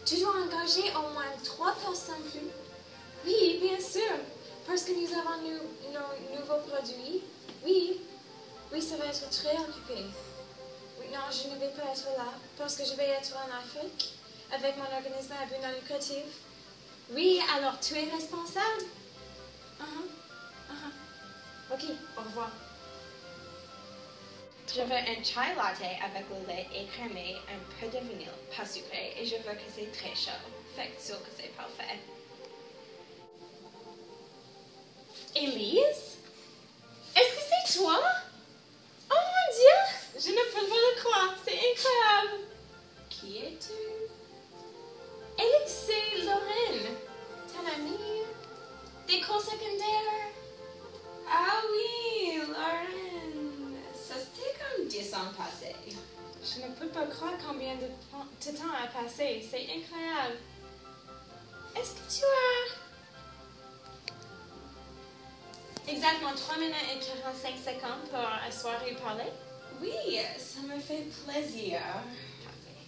Tu dois engager au moins 3 personnes plus. Oui, bien sûr, parce que nous avons nos nouveaux produits. Oui, oui, ça va être très occupé. Oui, non, je ne vais pas être là, parce que je vais être en Afrique, avec mon organisme à but non lucratif. Oui, alors tu es responsable? Ok, au revoir. Je veux un chai latte avec le lait écrémé, un peu de vanille, pas sucré, et je veux que c'est très chaud. Fait sûr que c'est parfait. Élise? Est-ce que c'est toi? Oh mon Dieu! Je ne peux pas le croire, c'est incroyable! Qui es-tu? Élise, c'est Lorraine, ton amie d'école secondaire. Ah oui, Lauren! Ça c'était comme 10 ans passés. Je ne peux pas croire combien de temps a passé, c'est incroyable. Est-ce que tu as exactement 3 minutes et 45 secondes pour asseoir et parler? Oui, ça me fait plaisir. Parfait.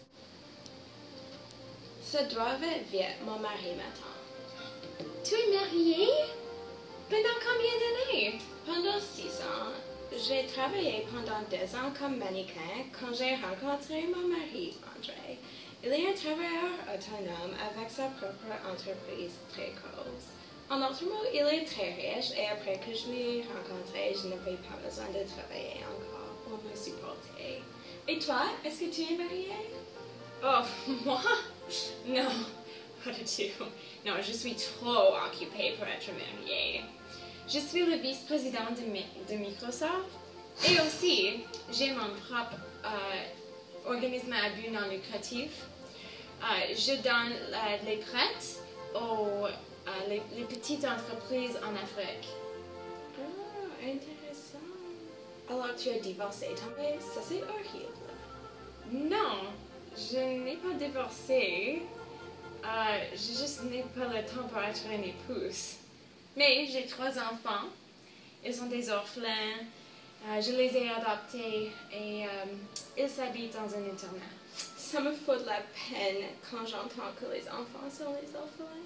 Ça doit être vite, mon mari m'attend. Tu es mariée? Pendant combien d'années? Pendant 6 ans, j'ai travaillé pendant 2 ans comme mannequin quand j'ai rencontré mon mari, André. Il est un travailleur autonome avec sa propre entreprise très grosse. En d'autres mots, il est très riche et après que je l'ai rencontré, je n'avais pas besoin de travailler encore pour me supporter. Et toi, est-ce que tu es mariée? Oh, moi? Non, pas du tout. Non, je suis trop occupée pour être mariée. Je suis le vice-président de Microsoft et aussi j'ai mon propre organisme à but non lucratif. Je donne les prêts aux les petites entreprises en Afrique. Ah, intéressant. Alors tu as divorcé, mais ça c'est horrible. Non, je n'ai pas divorcé. Je juste n'ai pas le temps pour être une épouse. Mais j'ai 3 enfants. Ils sont des orphelins. Je les ai adoptés et ils s'habitent dans un internat. Ça me fait de la peine quand j'entends que les enfants sont les orphelins.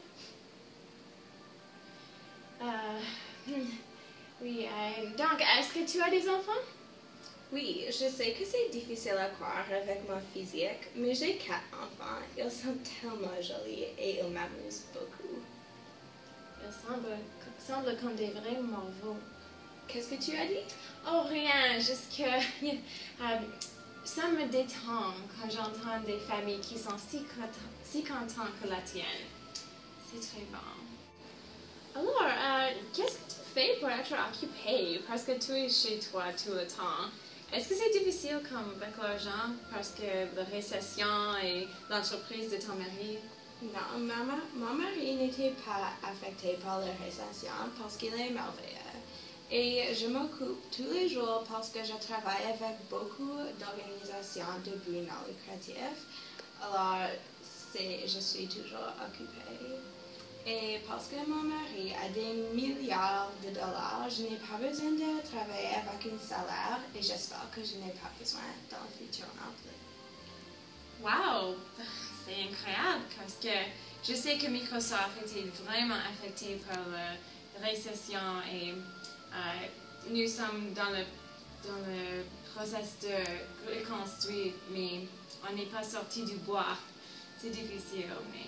Oui, donc, est-ce que tu as des enfants? Oui, je sais que c'est difficile à croire avec mon physique, mais j'ai 4 enfants. Ils sont tellement jolis et ils m'amusent beaucoup. Ils semblent comme des vrais morveaux. Qu'est-ce que tu as dit? Oh, rien, juste que ça me détend quand j'entends des familles qui sont si contentes que la tienne. C'est très bon. Alors, qu'est-ce que tu fais pour être occupé parce que tu es chez toi tout le temps? Est-ce que c'est difficile comme avec l'argent parce que la récession et l'entreprise de ton mari? Non, mon mari n'était pas affecté par la récession parce qu'il est merveilleux. Et je m'occupe tous les jours parce que je travaille avec beaucoup d'organisations de but non lucratif. Alors, je suis toujours occupée. Et parce que mon mari a des milliards de dollars, je n'ai pas besoin de travailler avec un salaire et j'espère que je n'ai pas besoin dans le futur non plus. Wow! C'est incroyable parce que je sais que Microsoft était vraiment affecté par la récession et nous sommes dans le processus de reconstruire, mais on n'est pas sorti du bois. C'est difficile, mais...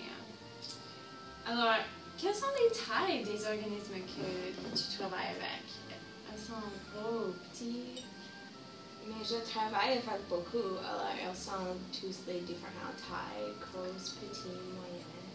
Alors, quelles sont les tailles des organismes que tu travailles avec? Elles sont gros, petits? Mais je travaille avec beaucoup, alors elles sont tous les différentes tailles, grosses, petites, moyennes.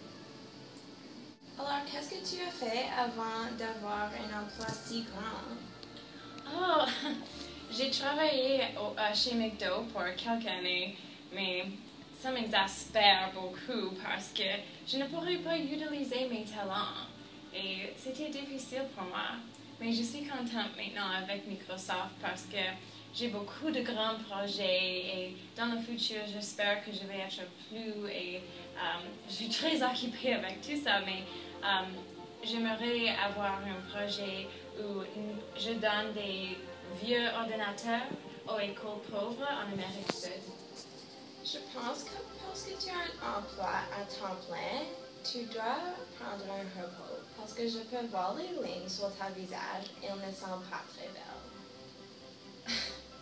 Alors, qu'est-ce que tu as fait avant d'avoir un emploi si grand? Oh, j'ai travaillé chez McDo pour quelques années, mais ça m'exaspère beaucoup parce que je ne pourrais pas utiliser mes talents et c'était difficile pour moi. Mais je suis contente maintenant avec Microsoft parce que j'ai beaucoup de grands projets et dans le futur, j'espère que je vais être plus et je suis très occupée avec tout ça, mais j'aimerais avoir un projet où je donne des vieux ordinateurs aux écoles pauvres en Amérique du Sud. Je pense que parce que tu as un emploi à temps plein, tu dois prendre un repos parce que je peux voir les lignes sur ta visage et elles ne sont pas très belles.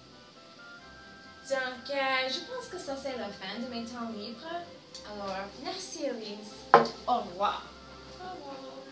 Donc, je pense que ça c'est la fin de mes temps libres. Alors, merci Elise. Au revoir. Au revoir.